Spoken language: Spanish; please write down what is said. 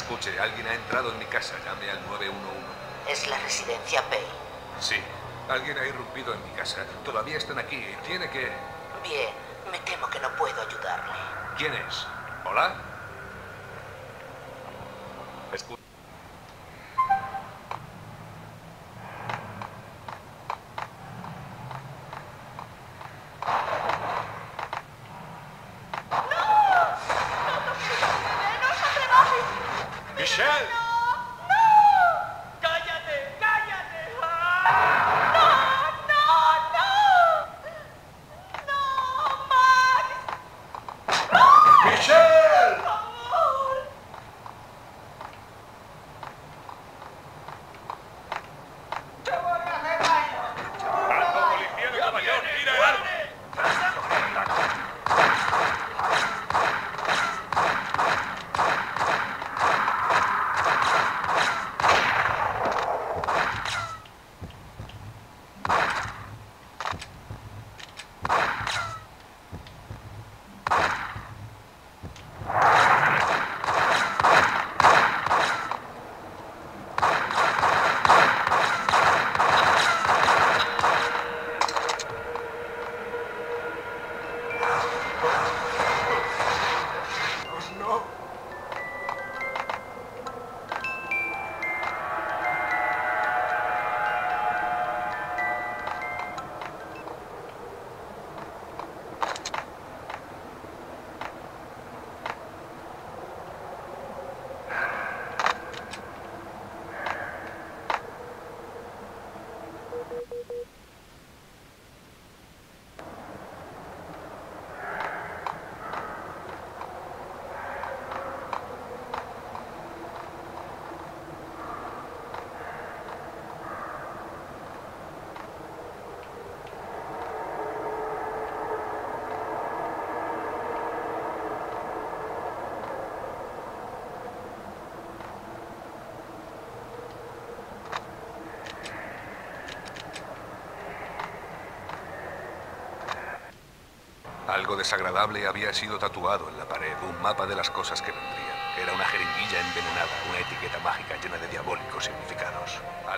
Escuche, alguien ha entrado en mi casa. Llame al 911. Es la residencia Payne. Sí, alguien ha irrumpido en mi casa. Todavía están aquí. Tiene que... Bien, me temo que no puedo ayudarle. ¿Quién es? ¿Hola? Escuche. ¡Michelle! ¡Cállate! ¡Cállate! ¡Ah! ¡No! ¡No! ¡No! ¡Max! ¡Michelle! ¡Por favor! ¡Te voy a hacer daño! ¡Alto, policía de Nueva York! ¡Tira el arma! Algo desagradable había sido tatuado en la pared, un mapa de las cosas que vendrían. Era una jeringuilla envenenada, una etiqueta mágica llena de diabólicos significados.